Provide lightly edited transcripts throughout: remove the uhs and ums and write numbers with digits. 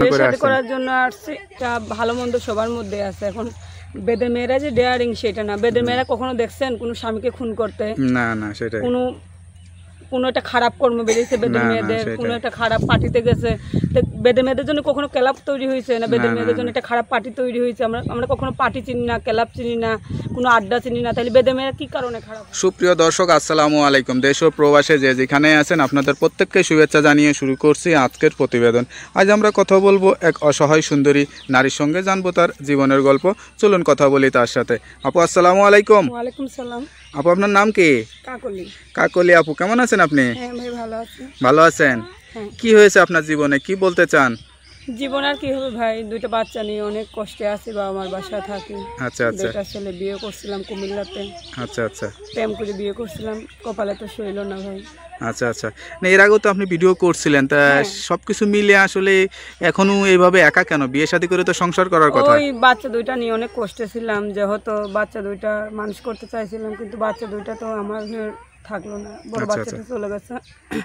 করে আসছেন? করার জন্য আসছি, এটা ভালো মন্দ সবার মধ্যে আছে। এখন বেদের মেয়েরা যে ডেয়ারিং সেটা না। বেদের মেয়েরা কখনো দেখছেন কোনো স্বামীকে খুন করতে? না না, সেটাই। কোনো একটা খারাপ কর্ম বেরিয়েছে বেদের মেয়েদের, কোনো একটা খারাপ পার্টিতে গেছে, বেদের মেয়েদের জন্য কখনো ক্লাব তৈরি হয়েছে না? বেদের মেয়েদের জন্য একটা খারাপ পার্টি তৈরি হয়েছে। আমরা কখনো পার্টি চিনি না, ক্লাব চিনি না, কোনো আড্ডা চিনি না, তাহলে বেদের মেয়েরা কি কারণে খারাপ? সুপ্রিয় দর্শক, আসসালামু আলাইকুম। দেশ ও প্রবাসে যে যেখানে আছেন আপনাদের প্রত্যেককে শুভেচ্ছা জানিয়ে শুরু করছি আজকের প্রতিবেদন। আজ আমরা কথা বলবো এক অসহায় সুন্দরী নারীর সঙ্গে, জানবো তার জীবনের গল্প। চলুন কথা বলি তার সাথে। আপু আসসালামু আলাইকুম। ওয়ালাইকুম সালাম। আপু আপনার নাম কি? কাকলি। কাকলি আপু, কেমন আছেন আপনি? হ্যাঁ ভাই, ভালো আছি। ভালো আছেন? হ্যাঁ। কি হয়েছে আপনার জীবনে, কি বলতে চান? জীবন আর কি হবে ভাই, দুইটা বাচ্চা নিয়ে অনেক কষ্টে আছি, বাবা মার বাসায় থাকি। আচ্ছা আচ্ছা। দুইটা ছেলে বিয়ে করছিলাম কুমিল্লাতে, আচ্ছা আচ্ছা। প্রেম করে বিয়ে করছিলাম, কপালে তো সইল না ভাই। আচ্ছা আচ্ছা। না, এর আগেও তো আপনি ভিডিও করছিলেন, তা সবকিছু মিলে আসলে এখনো এইভাবে একা কেন? বিয়ে শাদী করে তো সংসার করার কথা। ওই বাচ্চা দুইটা নিয়ে অনেক কষ্টে ছিলাম, যেহেতু বাচ্চা দুইটা মানুষ করতে চাইছিলাম, কিন্তু বাচ্চা দুইটা তো আমার থাকলো না। বড় বাচ্চাটা চলে গেছে,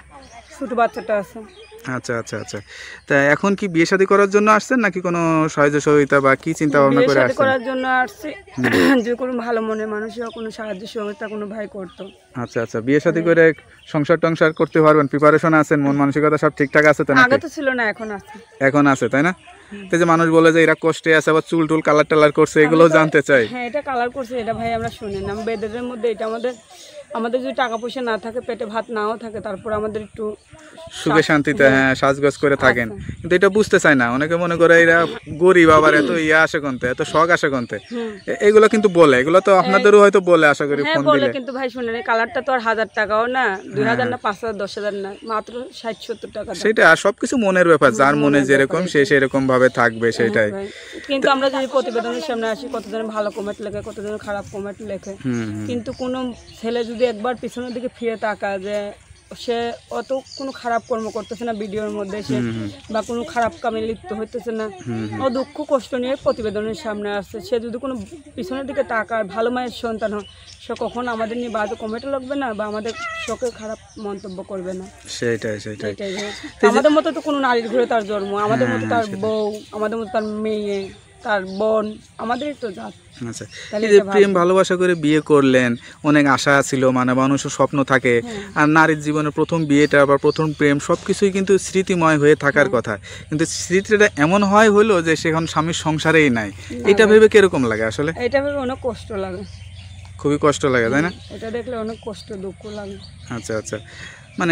ছোট বাচ্চাটা আছে। আচ্ছা আচ্ছা আচ্ছা। তা এখন কি বিয়ে শাদী করার জন্য আসছেন নাকি কোনো সাহায্য সহযোগিতা বা কি চিন্তা ভাবনা করে আসছেন? করার জন্য আসছি, যে কোনো ভালো মনে মানুষের কোনো সাহায্য সহযোগিতা কোনো ভাই করতো। আচ্ছা আচ্ছা। বিয়ে শাদী করে সংসার টংসার করতে পারবেন, প্রিপারেশন আছেন, মন মানসিকতা সব ঠিকঠাক আছে তো? আগে তো ছিল না, এখন আছে। এখন আছে, তাই না? তো যে মানুষ বলে যে এরা কষ্টে আছে, আবার চুল টুল কালার টালার করছে, এগুলো জানতে চাই। হ্যাঁ, এটা কালার করছে, এটা ভাই আমরা শুনি না। বেদের মধ্যে এটা আমাদের যদি টাকা পয়সা না থাকে, পেটে ভাত নাও থাকে, তারপর আমাদের একটু সুখে শান্তিতে সাজগোজ করে থাকেন, কিন্তু এটা বুঝতে চায় না। অনেকে মনে করে এরা গরিব, আবার এত আসে কোনতে, এত শখ আসে কোনতে, এগুলো কিন্তু বলে। এগুলো তো আপনাদেরও হয়তো বলে, আশা করি ফোন দিলে। কিন্তু ভাই শুনে না, কালারটা তো আর 1000 টাকাও না, 2000 না, 5000, 10000 না, মাত্র 60-70 টাকা। সেটা সবকিছু মনের ব্যাপার, যার মনে যেরকম সে সেরকম ভাবে থাকবে, সেটাই। কিন্তু আমরা যদি প্রতিবেদনের সামনে আসি, কতজন ভালো কমেন্ট লেখে, কতজন খারাপ কমেন্ট লেখে, কিন্তু কোনো ছেলে যদি একবার পিছনের দিকে ফিরে তাকায় যে সে অত কোনো খারাপ কর্ম করতেছে না ভিডিওর মধ্যে, সে বা কোনো খারাপ কামে লিপ্ত হইতেছে না, ও দুঃখ কষ্ট নিয়ে প্রতিবেদনের সামনে আসছে, সে যদি কোনো পিছনের দিকে তাকায়, ভালো মায়ের সন্তান হয়, সে কখনো আমাদের নিয়ে বাজে কমেন্ট লাগবে না বা আমাদের শোকে খারাপ মন্তব্য করবে না। সেটাই সেটাই। আমাদের মতো তো কোনো নারীর ঘরে তার জন্ম, আমাদের মতো তার বউ, আমাদের মতো তার মেয়ে, তার বোন, আমাদেরই তো জাত। আচ্ছা, এই যে প্রেম ভালোবাসা করে বিয়ে করলেন, অনেক আশা ছিল, মানে মানুষের স্বপ্ন থাকে, আর নারীর জীবনে প্রথম বিয়েটা বা প্রথম প্রেম সবকিছুই কিন্তু স্মৃতিময় হয়ে থাকার কথা, কিন্তু স্মৃতিটা এমন হলো যে সেখন স্বামীর সংসারেই নাই। এটা ভেবে কিরকম লাগে আসলে? এটা ভেবে অনেক কষ্ট লাগে, খুবই কষ্ট লাগে, তাই না? এটা দেখলে অনেক কষ্ট, দুঃখ লাগে। আচ্ছা আচ্ছা। মানে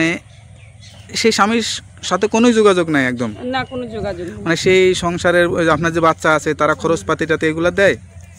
সেই স্বামীর সাথে কোনো যোগাযোগ নাই একদম? না, কোনো যোগাযোগ নেই। মানে সেই সংসারের আপনার যে বাচ্চা আছে, তারা খরচপাতিটাতে এগুলো দেয়?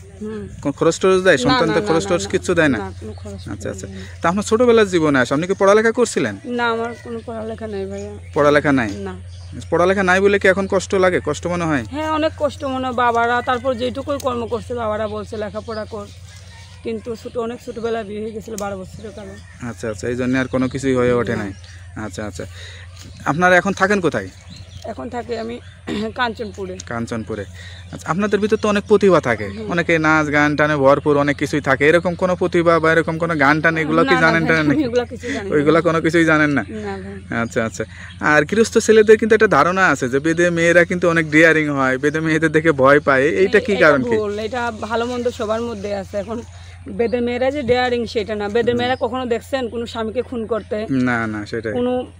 খরচ টরচ দেয়? সন্তানদের খরচ টরচ কিচ্ছু দেয় না? আচ্ছা আচ্ছা। তা আপনার ছোটবেলার জীবনে আসে, আপনি কি পড়ালেখা করছিলেন? না, আমার কোনো পড়ালেখা নাই ভাইয়া। পড়ালেখা নাই? না। পড়ালেখা নাই বলে কি এখন কষ্ট লাগে, কষ্ট মনে হয়? হ্যাঁ, অনেক কষ্ট মনে হয়। বাবারা তারপর যেটুকুই কর্ম করছে, বাবারা বলছে লেখাপড়া কর, কিন্তু অনেক ছোটবেলা বিয়ে হয়ে গেছিল, 12 বছরের কালে। আচ্ছা আচ্ছা, এই জন্য আর কোনো কিছুই হয়ে ওঠে নাই। আচ্ছা আচ্ছা। আপনারা এখন থাকেন কোথায়? এখন থাকি আমি কাঞ্চনপুরে। কাঞ্চনপুরে। আচ্ছা, আপনাদের ভিতর তো অনেক প্রতিভা থাকে, অনেকে নাচ গান টানে ভরপুর, অনেক কিছুই থাকে, এরকম কোনো প্রতিভা বা এরকম কোনো গান টান এগুলো কি জানেন টানেন নাকি? ওইগুলা কোনো কিছুই জানেন না? আচ্ছা আচ্ছা। আর গৃহস্থ ছেলেদের কিন্তু একটা ধারণা আছে যে বেদে মেয়েরা কিন্তু অনেক ডেয়ারিং হয়, বেদে মেয়েদের দেখে ভয় পায়, এইটা কি কারণ কি? এটা ভালো মন্দ সবার মধ্যে আছে। এখন বেদের মেয়েরা যে ডেয়ারিং সেটা না। বেদের মেয়েরা কখনো দেখছেন কোনো স্বামীকে খুন করতে? না না, সেটাই।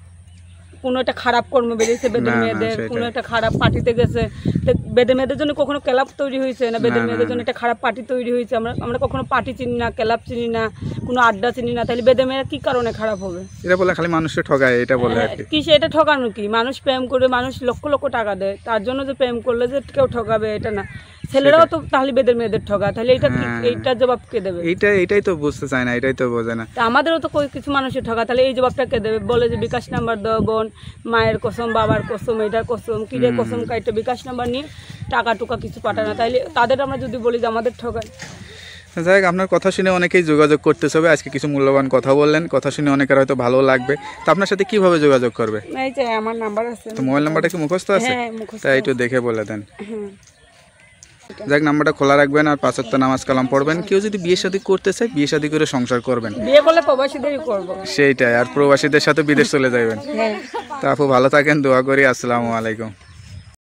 কোনো একটা খারাপ কর্ম বেরিয়েছে বেদের মেয়েদের, কোনো একটা খারাপ পার্টিতে গেছে, বেদের মেয়েদের জন্য কখনো ক্লাব তৈরি হয়েছে না? বেদের মেয়েদের জন্য একটা খারাপ পার্টি তৈরি হয়েছে। আমরা কখনো পার্টি চিনি না, ক্লাব চিনি না, কোনো আড্ডা চিনি না, তাহলে বেদের মেয়েরা কি কারণে খারাপ হবে? এটা বলে খালি মানুষকে ঠকায়, এটা বলে আর কি? সেটা ঠকানো কি? মানুষ প্রেম করে, মানুষ লক্ষ লক্ষ টাকা দেয়, তার জন্য যে প্রেম করলে যে কেউ ঠকাবে এটা না। ছেলেরাও তো তাহলে বেদের মেয়েদের ঠকা, তাহলে এইটার জবাব কে দেবে? এটাই তো বুঝতে চায় না, এটাই তো বোঝে না। আমাদেরও তো কিছু মানুষের ঠকা, তাহলে এই জবাবটা কে দেবে? বলে যে বিকাশ নাম্বার দাও বোন, মায়ের কসম, বাবার কসম, এটার কসম, কিরে কসম কাইটে বিকাশ নাম্বার নিয়ে টাকা টুকা কিছু পাঠায় না, তাইলে তাদের আমরা যদি বলি যে আমাদের ঠকায়। যাই হোক, আপনার কথা শুনে অনেকেই যোগাযোগ করতেছে হবে। আজকে কিছু মূল্যবান কথা বললেন, কথা শুনে অনেকের হয়তো ভালো লাগবে। তো আপনার সাথে কিভাবে যোগাযোগ করবে? এই যে আমার নাম্বার আছে। তো মোবাইল নাম্বারটা কি মুখস্থ আছে? হ্যাঁ, মুখস্থ। তাই একটু দেখে বলে দেন। যাক, নাম্বারটা খোলা রাখবেন, আর 5 ওয়াক্ত নামাজ কালাম পড়বেন। কেউ যদি বিয়ে শাদী করতে চায়, বিয়ে শাদী করে সংসার করবেন। বিয়ে করলে প্রবাসীদেরই করব। সেইটাই, আর প্রবাসীদের সাথে বিদেশ চলে যাবেন। তা আপু ভালো থাকেন, দোয়া করি। আসসালামু আলাইকুম।